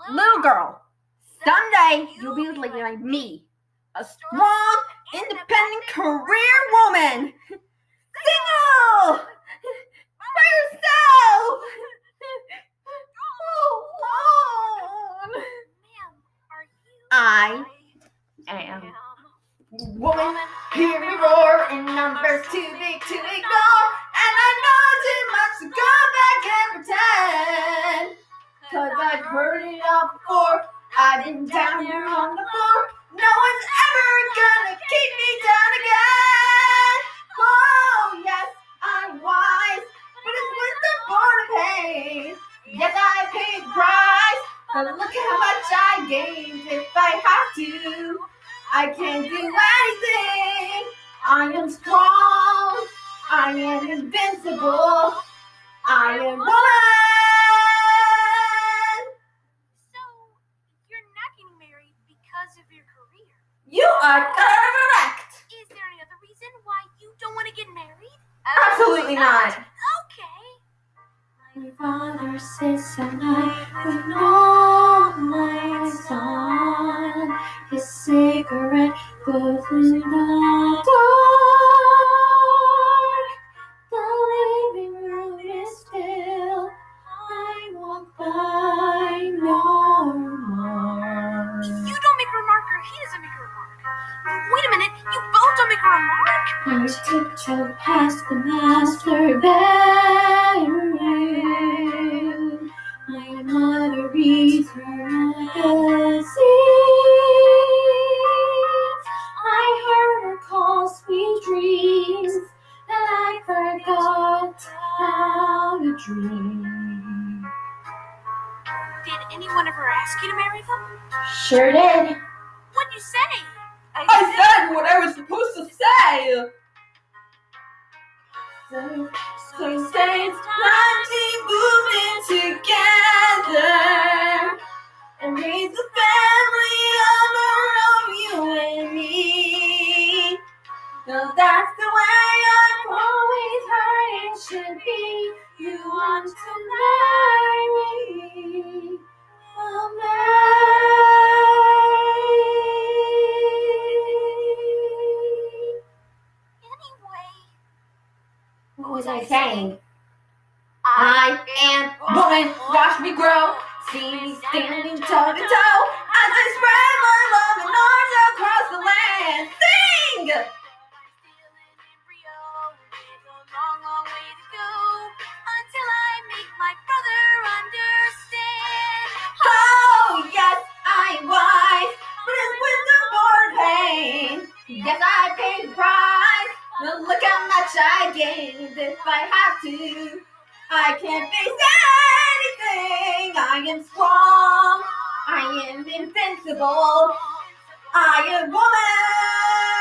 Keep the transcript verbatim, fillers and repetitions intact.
Little girl, someday you'll be like me, a strong, independent career woman. Single! By yourself! Alone! I am woman, hear me roar, and numbers too big to ignore. And I know too much to go back and pretend. Cause I've heard it all before. I've been down here on the floor. No one's ever gonna keep me down again. Oh yes, I'm wise, but it's wisdom born of pain. Yes, I paid the price, but look how much I gained if I have to. I can't do anything. I am strong. I am invincible. I am woman. So, you're not getting married because of your career? You are correct. Is there any other reason why you don't want to get married? Absolutely not. Okay. My father sits at night with no lights on. His cigarette goes in the dark. The living room is still. I walk by no more. You don't make a remark, or he doesn't make a remark. Wait a minute, you both don't make a remark. I tiptoe past the master bedroom. My mother reads her magazine. I heard her call sweet dreams, and I forgot how to dream. Did anyone ever ask you to marry them? Sure did. What'd you say? I said what I was supposed to say. So, so you say it's time to move in together and raise a family of our own, you and me. No, that's the way I've always heard it should be. You want to marry me, I'll marry. What was I saying? I am woman, watch me grow. See me standing toe to toe as I spread my love and arms across the land. Sing! Still an embryo with a long, long way to go until I make my brother understand. Oh, yes, I'm wise, but it's wisdom born of pain. Yes, I paid the price. But look how much I gained if I have to. I can't face anything. I am strong. I am invincible. I am woman.